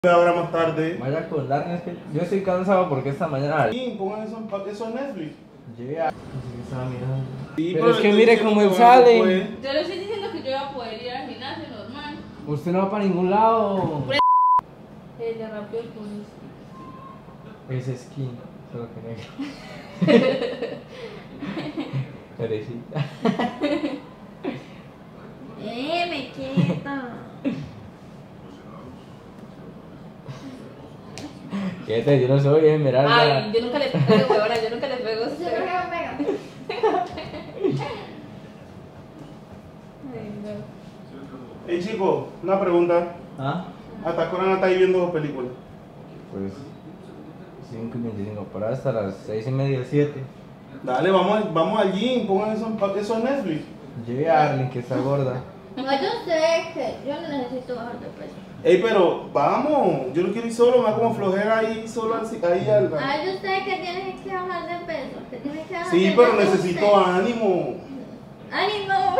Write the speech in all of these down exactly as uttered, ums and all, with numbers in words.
Ahora más tarde. Vaya a acordarme, es que yo estoy cansado porque esta mañana. Sí, pongan eso, en- eso en Netflix. Yo ya. Estaba mirando. Sí, Pero es le que estoy mire diciendo cómo él que sale. no puede. Yo le estoy diciendo que yo voy a poder ir al gimnasio normal. Usted no va para ningún lado. Eh, le rompió el pulso. Es skin, solo que negro. Carecita. Eh, me quieto. Quédate, yo no soy Esmeralda. Ay, yo nunca le pego, huevona, yo nunca le pego. Se me pega, pega. Ay, no. Hey chico, una pregunta. ¿Ah? ¿Hasta qué hora no estáis viendo dos películas? Pues cinco y veinticinco, por ahí hasta las seis y media, siete. Dale, vamos, al- vamos al gym, pongan eso, en- eso en Netflix. Lleve a Arlen que está gorda. No, yo sé que yo no necesito bajar de peso. Ey, pero vamos, yo no quiero ir solo, me da como flojera ahí solo así, ahí al... Ah, yo sé que tienes que bajar de peso. Que tienes que bajar Sí, de pero peso necesito usted. ánimo. ¡Ánimo!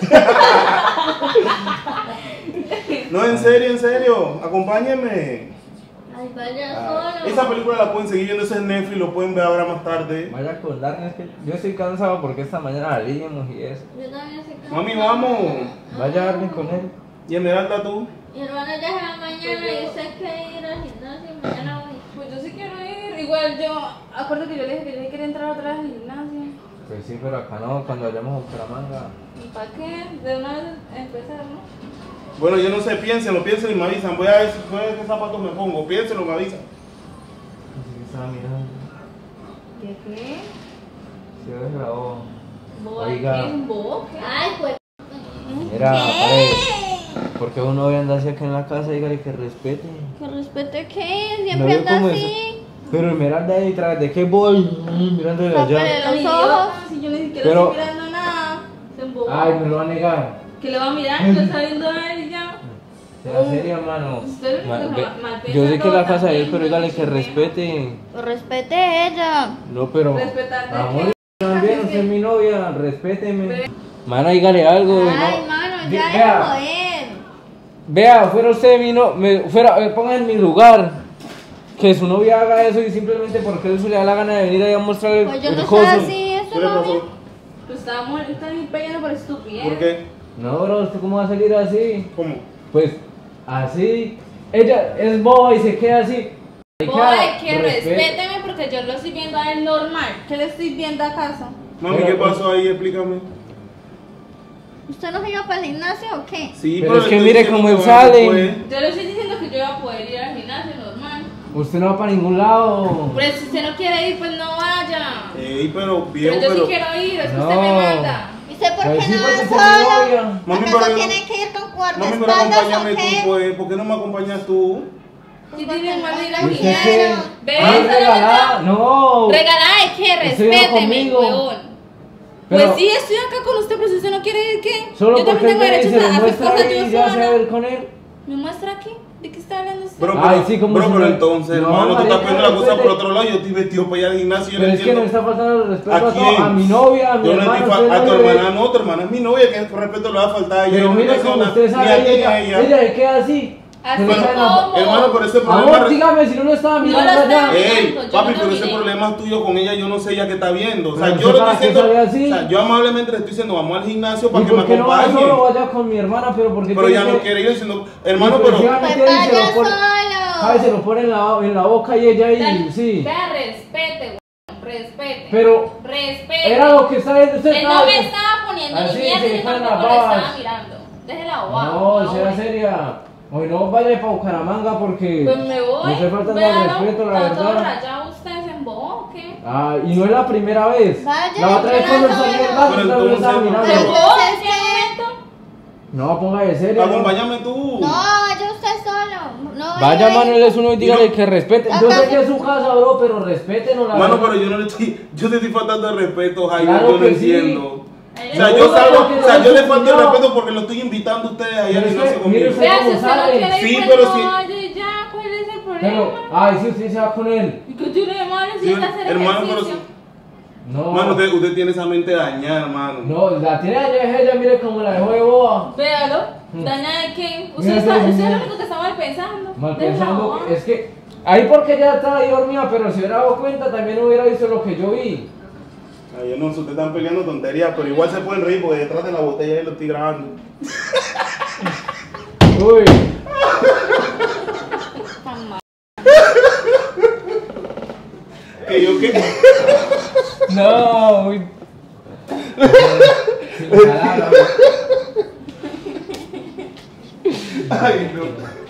No, en serio, en serio, acompáñenme. Ay, vaya Ah, solo. esa película la pueden seguir viendo, ese es Netflix, lo pueden ver ahora más tarde. Vaya a acordarme, es que yo estoy cansado porque esta mañana salíamos y eso. Yo también sé que. Mami, vamos. Vaya a Arlen con él. Y Esmeralda, tú. Mi hermana ya es la mañana y yo sé que ir al gimnasio y mañana voy. Pues yo sí quiero ir. Igual yo, acuerdo que yo le dije que yo quería entrar otra vez al gimnasio. Pues sí, pero acá no, cuando vayamos a Bucaramanga. ¿Y para qué? De una vez empezar, ¿no? Bueno, yo no sé, piénsenlo, piénsenlo y me avisan. Voy a ver, voy a ver qué zapatos me pongo, piénsenlo, me avisan. Así que estaba mirando. ¿Qué qué? Se ve grabó. ¿Boba Oiga. qué? ¿Un bobo? ¿Qué? Ay, pues. Mira, ¿Qué? pare, porque uno ve andar así acá en la casa, dígale que respete. Que respete que No siempre veo anda cómo es. así. Pero Esmeralda ahí detrás de qué voy, Mm, mirándole Tápale allá. los Ay, ojos. idiota, si yo ni siquiera Pero- estoy mirando nada. Se embobó. Ay, me lo va a negar. Que le va a mirar, lo está viendo a él y ya. Sea seria, mano. Usted Ma- lo ve- mal- malpiensa Yo sé que todo la casa de él, también, pero dígale que no sé. respete. Lo respete ella. No, pero. Respetarte, Amor, ¿qué? también, usted es mi novia, respéteme. Mano, dígale algo. Ay, ¿no? mano, Di- ya vea, es joder. Vea, fuera usted mi no, me, fuera, me ponga en mi lugar. Que su novia haga eso y simplemente porque él se le da la gana de venir ahí a mostrar el, Pues yo el no coso. soy así, eso ¿Qué le no pasó? Pues estábamos, están peleando por estupidez. ¿Por qué? No, bro, ¿usted cómo va a salir así? ¿Cómo? Pues así. Ella es boba y se queda así. Boba, que Respe- respéteme porque yo lo estoy viendo a él normal. ¿Qué le estoy viendo acaso? Mami, Pero- ¿qué pasó ahí? Explícame. ¿Usted no se iba para el gimnasio o qué? Sí, Pero es le que estoy mire diciendo cómo que él no sale. puede. Yo le estoy diciendo que yo voy a poder ir al gimnasio normal. Usted no va para ningún lado. Pero si usted no quiere ir, pues no vaya. Ey, pero viejo, Pero yo pero... sí quiero ir, es que No. usted me manda. ¿Y usted por Pues qué sí, no porque va usted es mi solo? novia. Mami, ¿Acaso pero- tiene que ir con Mami, pero guardaespaldas o acompáñame tú, qué? pues. ¿Por qué no me acompañas tú? Si tienen mal de ir al ¿Y usted qué? gimnasio. Ve, Ay, esa regalada. no No. Regalada de qué, Usted vino respéteme, conmigo. huevón. Pero- Pues sí, estoy acá con usted, pero si usted no quiere ir, ¿qué? Solo yo porque también tengo él derecho se le a hacer muestra cosas ahí yo y ya se va a sola. ver con él. ¿Me muestra aquí? ¿De qué está hablando usted? Bro, Ay, pero, sí, como bro, si pero no- entonces, No, hermano, tú estás marica, viendo la cosa respete. por otro lado. Yo estoy vestido para ir al gimnasio. Yo Pero no es que no entiendo. está faltando el respeto ¿A a, todo- quién? a mi novia, a mi Yo no hermano. estoy usted fa- a no tu le- hermana, no, tu hermana es mi novia, que respeto le va a faltar a ella. Pero yo no mire le como deseo usted nada, sabe, ni a ti ni a ella, ella. ella se queda así. Así Se le cae la- como. Hermano, pero ese problema... Amor, re- dígame si no lo estaba No mirando lo estaba allá. mirando. Ey, yo papi, no lo pero ese miré. problema es tuyo con ella, yo no sé ella que está viendo. O sea, Pero yo usted le para estoy qué diciendo, sale así. o sea, yo amablemente le estoy diciendo, vamos al gimnasio ¿Y para que me por qué no va acompañe. solo vaya con mi hermana? Pero porque Pero ya no quiere ir diciendo, hermano, pero... Pues Efectivamente, y se vaya lo pone- solo. Ay, se lo pone en la, en la boca y ella ahí, sí. Vea, respete, weón, respete. Pero Respete. era lo que está viendo usted. Él no estaba- me estaba poniendo Así, ni mierda, se yo le caen tampoco las le estaba babas. mirando. Déjela bobada. No, sea hombre. seria. Hoy no vaya para Bucaramanga porque Pues me voy. no estoy faltando Véalo, al respeto, la está todo verdad. rayado, usted se embobó, ¿o qué? Ah, y no es la primera vez. Vaya, La otra vez cuando pero salí del no. barrio, Pero otra vez estaba entonces, mirando. ¿Se pero- embobó en Entonces, qué momento? No, ponga de serio. ¿no? Acompáñame tú. No, vaya usted solo. No Vaya, vaya Manuel, es uno y dígale Y no- que respete. Yo Acá- sé que es su casa, bro, pero respétenos la Mano, verdad. pero yo no le estoy, yo te estoy faltando de respeto, Jaime, Claro yo no que sí. entiendo. O sea, No, yo salgo, porque o sea, no yo es le falto su el cuñado. respeto porque lo estoy invitando a ustedes a ir al Pero es gimnasio que, conmigo. mire usted- Vea, si cómo usted no sabe. quiere ir, Sí, pues pero no sí. vaya y ya, ¿cuál es el problema? Pero, ay, sí, usted se va con él. ¿Y qué tiene de malo si Sí, es hacer hermano, pero ejercicio? No. Mano, usted, usted tiene esa mente dañada, hermano. No, la tiene allá es ella, mire cómo la dejó de boba. Véalo. ¿Daña de qué? Usted, Mira, está, mira, usted es mira. lo único que está mal pensando. Mal Déjala, pensando, ¿no? que- es que ahí porque ella estaba ahí dormida, pero si hubiera dado cuenta también hubiera visto lo que yo vi. Ay, yo no sé, ustedes están peleando tonterías, pero igual se pueden reír porque detrás de la botella ahí lo estoy grabando. Uy, Tan mal. Que yo qué. no, uy. Sin palabras. Ay, no.